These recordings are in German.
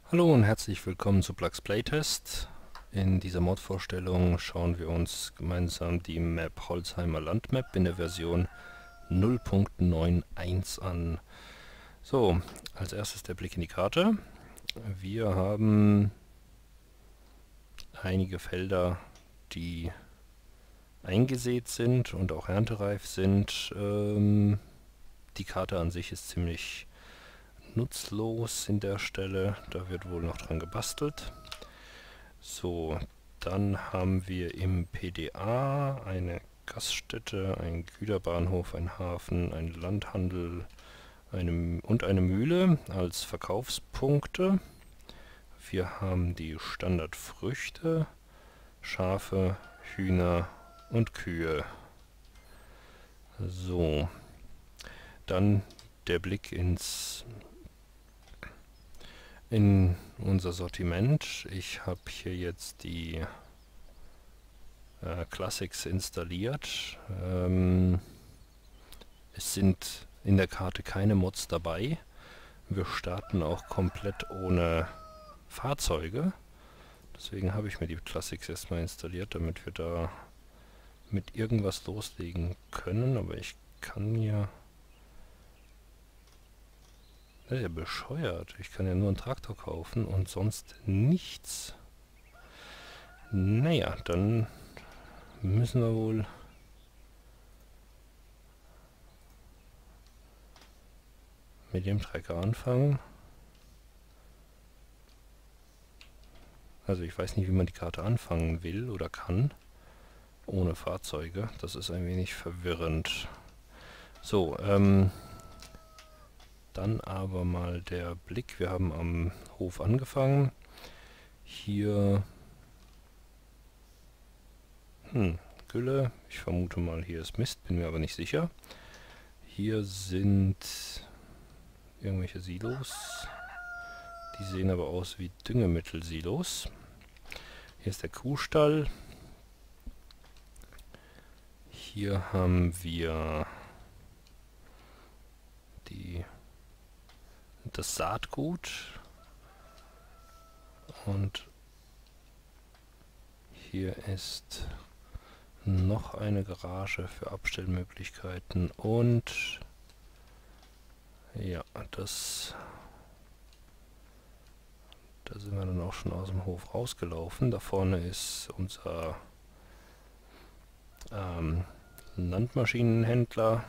Hallo und herzlich willkommen zu Plugs Playtest. In dieser Mod-Vorstellung schauen wir uns gemeinsam die Map Holzheimer Landmap in der Version 0.91 an. So, als erstes der Blick in die Karte. Wir haben einige Felder, die eingesät sind und auch erntereif sind. Die Karte an sich ist ziemlich nutzlos in der Stelle, da wird wohl noch dran gebastelt. So, dann haben wir im PDA eine Gaststätte, einen Güterbahnhof, einen Hafen, einen Landhandel und eine Mühle als Verkaufspunkte. Wir haben die Standardfrüchte, Schafe, Hühner und Kühe. So, dann der Blick in unser Sortiment. Ich habe hier jetzt die Classics installiert. Es sind in der Karte keine Mods dabei. Wir starten auch komplett ohne Fahrzeuge. Deswegen habe ich mir die Classics erstmal installiert, damit wir da mit irgendwas loslegen können. Aber ich kann mir... Das ist ja bescheuert. Ich kann ja nur einen Traktor kaufen und sonst nichts. Naja, dann müssen wir wohl mit dem Trecker anfangen. Also ich weiß nicht, wie man die Karte anfangen will oder kann. Ohne Fahrzeuge. Das ist ein wenig verwirrend. So, dann aber mal der Blick. Wir haben am Hof angefangen. Hier... Gülle. Ich vermute mal, hier ist Mist, bin mir aber nicht sicher. Hier sind irgendwelche Silos. Die sehen aber aus wie Düngemittelsilos. Hier ist der Kuhstall. Hier haben wir das Saatgut. Und hier ist noch eine Garage für Abstellmöglichkeiten. Und ja, da sind wir dann auch schon aus dem Hof rausgelaufen. Da vorne ist unser Landmaschinenhändler.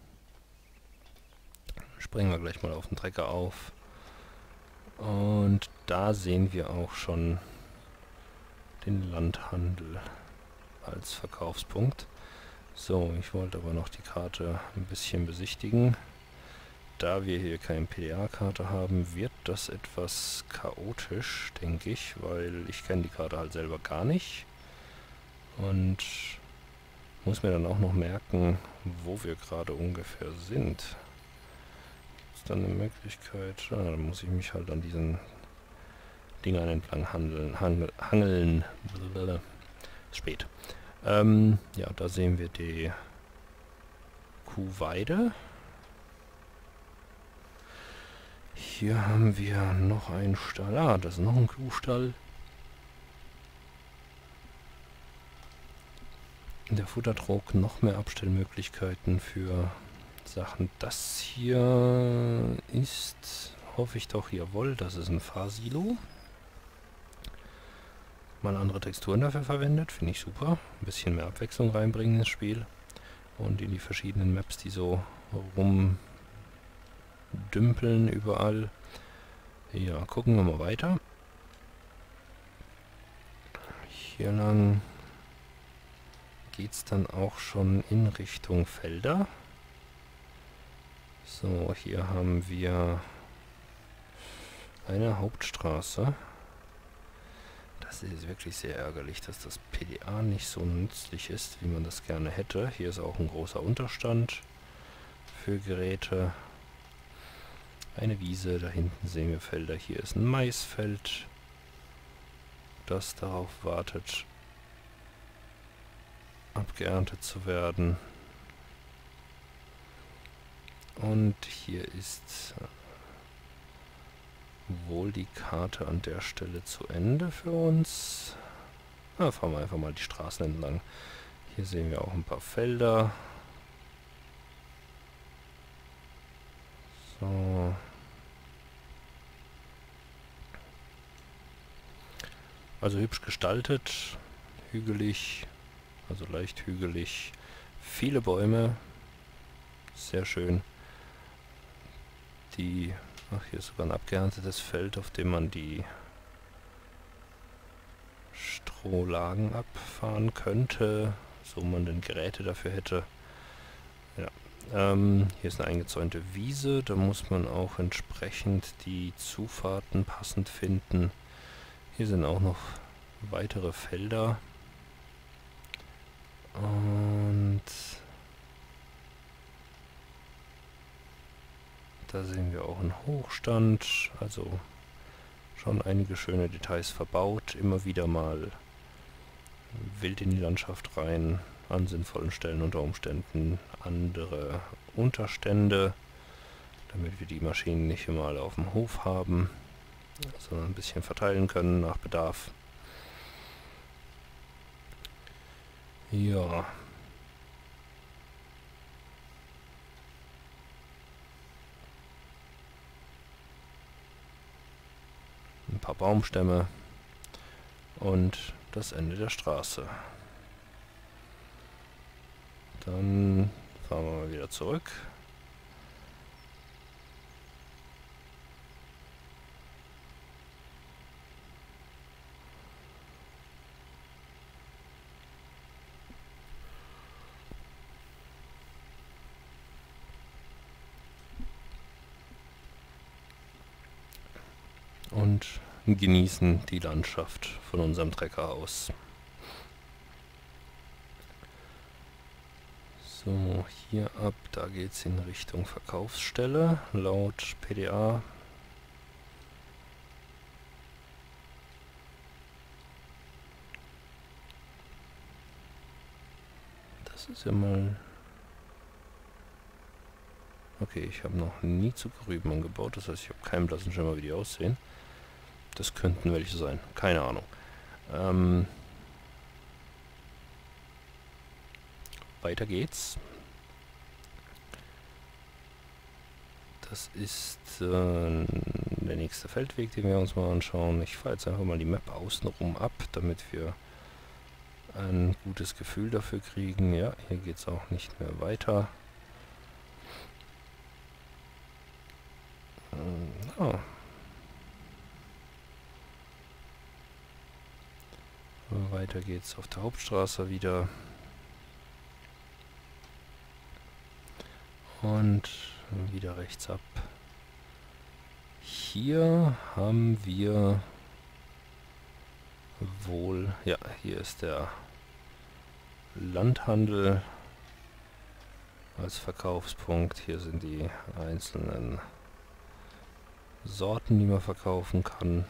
Springen wir gleich mal auf den Trecker auf. Und da sehen wir auch schon den Landhandel als Verkaufspunkt. So, ich wollte aber noch die Karte ein bisschen besichtigen. Da wir hier keine PDA-Karte haben, wird das etwas chaotisch, denke ich, weil ich kenne die Karte halt selber gar nicht. Und muss mir dann auch noch merken, wo wir gerade ungefähr sind. Gibt es dann eine Möglichkeit? Ah, dann muss ich mich halt an diesen Dingern entlang hangeln. Ist spät. Ja, da sehen wir die Kuhweide. Hier haben wir noch einen Stall. Ah, das ist noch ein Kuhstall. In der Futtertrog noch mehr Abstellmöglichkeiten für Sachen. Das hier ist, hoffe ich doch, jawohl, das ist ein Fahrsilo. Mal andere Texturen dafür verwendet, finde ich super. Ein bisschen mehr Abwechslung reinbringen ins Spiel. Und in die verschiedenen Maps, die so rumdümpeln überall. Ja, gucken wir mal weiter. Hier lang geht es dann auch schon in Richtung Felder. So, hier haben wir eine Hauptstraße. Das ist wirklich sehr ärgerlich, dass das PDA nicht so nützlich ist, wie man das gerne hätte. Hier ist auch ein großer Unterstand für Geräte. Eine Wiese, da hinten sehen wir Felder. Hier ist ein Maisfeld, das darauf wartet, abgeerntet zu werden. Und hier ist wohl die Karte an der Stelle zu Ende für uns. Fahren wir einfach mal die Straßen entlang. Hier sehen wir auch ein paar Felder. So. Also hübsch gestaltet, hügelig, also leicht hügelig, viele Bäume, sehr schön. Hier ist sogar ein abgeerntetes Feld, auf dem man die Strohlagen abfahren könnte, so man denn Geräte dafür hätte. Ja. Hier ist eine eingezäunte Wiese, da muss man auch entsprechend die Zufahrten passend finden. Hier sind auch noch weitere Felder. Und da sehen wir auch einen Hochstand, also schon einige schöne Details verbaut, immer wieder mal wild in die Landschaft rein, an sinnvollen Stellen unter Umständen andere Unterstände, damit wir die Maschinen nicht immer alle auf dem Hof haben, sondern ein bisschen verteilen können nach Bedarf. Ja. Ein paar Baumstämme und das Ende der Straße. Dann fahren wir mal wieder zurück. Und genießen die Landschaft von unserem Trecker aus. So, hier ab, da geht es in Richtung Verkaufsstelle, laut PDA. Das ist ja mal... Okay, ich habe noch nie Zuckerrüben angebaut, das heißt, ich habe keinen blassen Schimmer, wie die aussehen. Das könnten welche sein, keine Ahnung. Weiter geht's. Das ist der nächste Feldweg, den wir uns mal anschauen. Ich fahre jetzt einfach mal die Map außenrum ab, damit wir ein gutes Gefühl dafür kriegen. Ja, hier geht es auch nicht mehr weiter. Weiter geht's auf der Hauptstraße wieder. Und wieder rechts ab. Hier haben wir wohl... Ja, hier ist der Landhandel als Verkaufspunkt. Hier sind die einzelnen Sorten, die man verkaufen kann.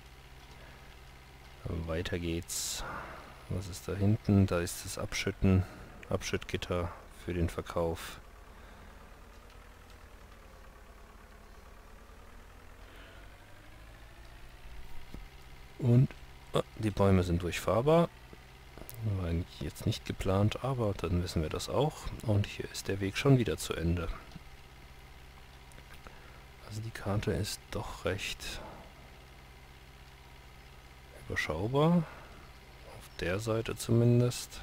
Weiter geht's. Was ist da hinten? Da ist das Abschüttgitter für den Verkauf. Und die Bäume sind durchfahrbar. War eigentlich jetzt nicht geplant, aber dann wissen wir das auch. Und hier ist der Weg schon wieder zu Ende. Also die Karte ist doch recht überschaubar. Auf der Seite zumindest.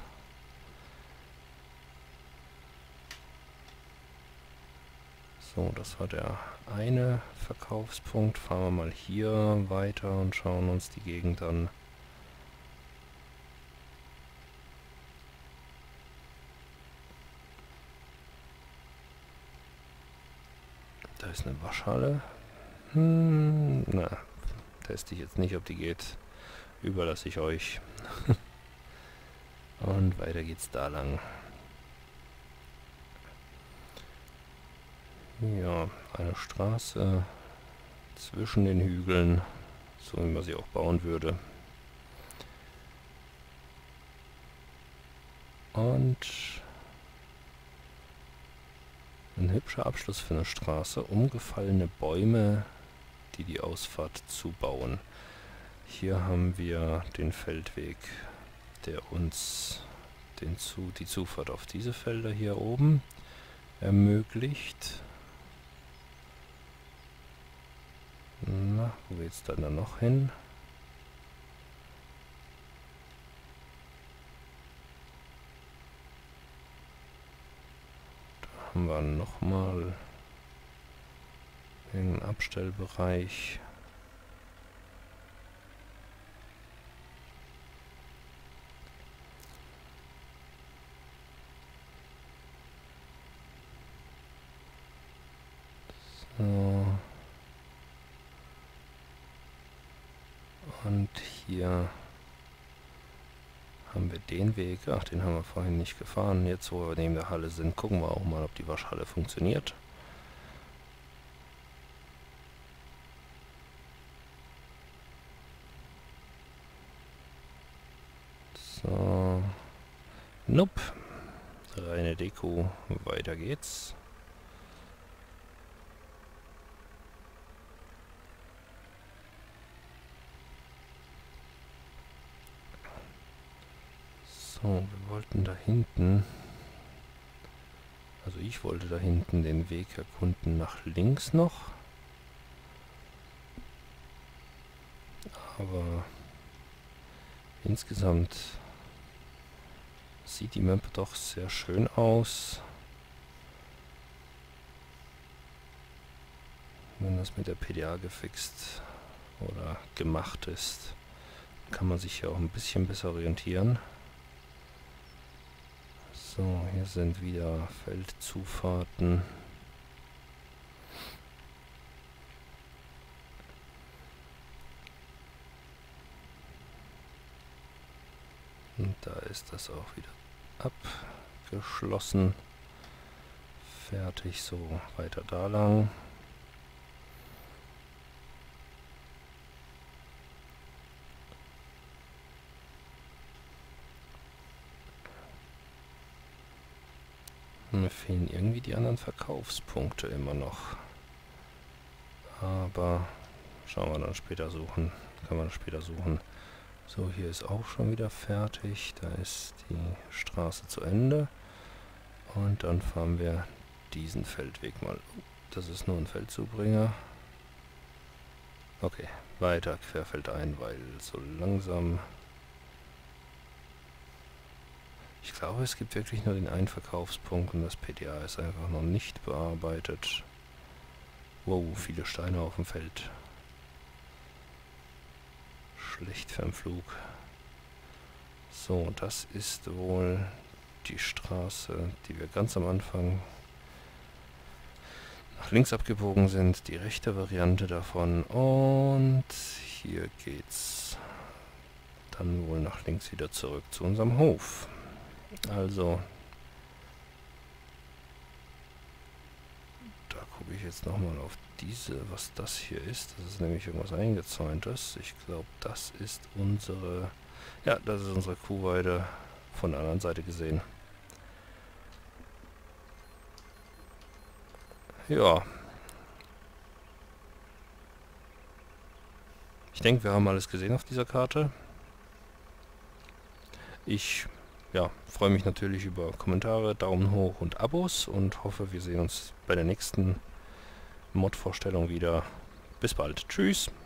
So, das war der eine Verkaufspunkt. Fahren wir mal hier weiter und schauen uns die Gegend an. Da ist eine Waschhalle. Na, teste ich jetzt nicht, ob die geht. Überlasse ich euch. Und weiter geht's da lang. Ja, eine Straße zwischen den Hügeln, so wie man sie auch bauen würde. Und ein hübscher Abschluss für eine Straße. Umgefallene Bäume, hier die Ausfahrt zu bauen. Hier haben wir den Feldweg, der uns die Zufahrt auf diese Felder hier oben ermöglicht. Na, wo geht's dann da noch hin? Da haben wir nochmal einen Abstellbereich. So. Und hier haben wir den Weg. Ach, den haben wir vorhin nicht gefahren. Jetzt, wo wir neben der Halle sind, gucken wir auch mal, ob die Waschhalle funktioniert. So. Nope. Reine Deko. Weiter geht's. So, wir wollten da hinten, also ich wollte da hinten den Weg erkunden nach links noch, aber insgesamt sieht die Map doch sehr schön aus. Wenn das mit der PDA gefixt oder gemacht ist, kann man sich hier auch ein bisschen besser orientieren. So, hier sind wieder Feldzufahrten. Und da ist das auch wieder abgeschlossen. Fertig, so weiter da lang. Mir fehlen irgendwie die anderen Verkaufspunkte immer noch. Aber schauen wir dann später suchen. Kann man später suchen. So, hier ist auch schon wieder fertig. Da ist die Straße zu Ende. Und dann fahren wir diesen Feldweg mal. Das ist nur ein Feldzubringer. Okay, weiter querfeldein, weil so langsam... Ich glaube, es gibt wirklich nur den einen Verkaufspunkt und das PDA ist einfach noch nicht bearbeitet. Wow, viele Steine auf dem Feld. Schlecht für einen Flug. So, das ist wohl die Straße, die wir ganz am Anfang nach links abgebogen sind. Die rechte Variante davon. Und hier geht's dann wohl nach links wieder zurück zu unserem Hof. Also, da gucke ich jetzt nochmal auf diese, was das hier ist. Das ist nämlich irgendwas Eingezäuntes. Ich glaube, das ist unsere, ja, das ist unsere Kuhweide von der anderen Seite gesehen. Ja. Ich denke, wir haben alles gesehen auf dieser Karte. Ich freue mich natürlich über Kommentare, Daumen hoch und Abos und hoffe, wir sehen uns bei der nächsten Mod-Vorstellung wieder. Bis bald. Tschüss.